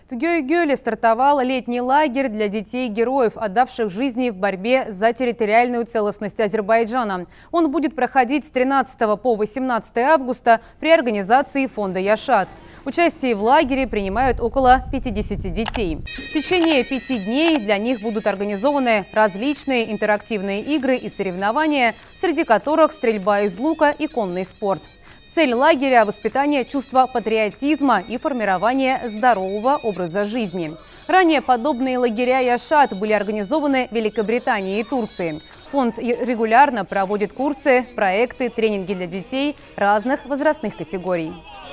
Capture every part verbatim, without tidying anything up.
В Гёйгёле стартовал летний лагерь для детей-героев, отдавших жизни в борьбе за территориальную целостность Азербайджана. Он будет проходить с тринадцатого по восемнадцатое августа при организации фонда «Яшат». Участие в лагере принимают около пятидесяти детей. В течение пяти дней для них будут организованы различные интерактивные игры и соревнования, среди которых стрельба из лука и конный спорт. Цель лагеря – воспитание чувства патриотизма и формирование здорового образа жизни. Ранее подобные лагеря «Яшат» были организованы в Великобритании и Турции. Фонд регулярно проводит курсы, проекты, тренинги для детей разных возрастных категорий.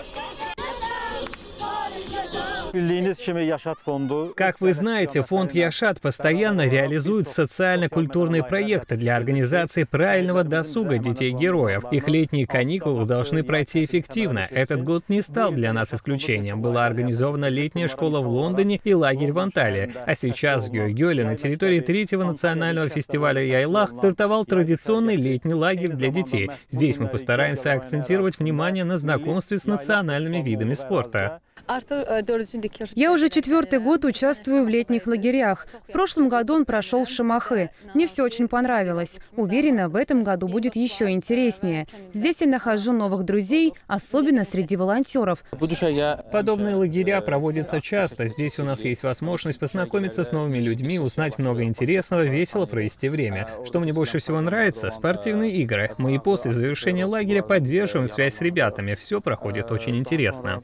Как вы знаете, фонд «Яшат» постоянно реализует социально-культурные проекты для организации правильного досуга детей-героев. Их летние каникулы должны пройти эффективно. Этот год не стал для нас исключением. Была организована летняя школа в Лондоне и лагерь в Анталии. А сейчас в Гёйгёле на территории третьего национального фестиваля «Яйлах» стартовал традиционный летний лагерь для детей. Здесь мы постараемся акцентировать внимание на знакомстве с национальными видами спорта. Я уже четвертый год участвую в летних лагерях. В прошлом году он прошел в Шамахы. Мне все очень понравилось. Уверена, в этом году будет еще интереснее. Здесь я нахожу новых друзей, особенно среди волонтеров. Подобные лагеря проводятся часто. Здесь у нас есть возможность познакомиться с новыми людьми, узнать много интересного, весело провести время. Что мне больше всего нравится – спортивные игры. Мы и после завершения лагеря поддерживаем связь с ребятами. Все проходит очень интересно.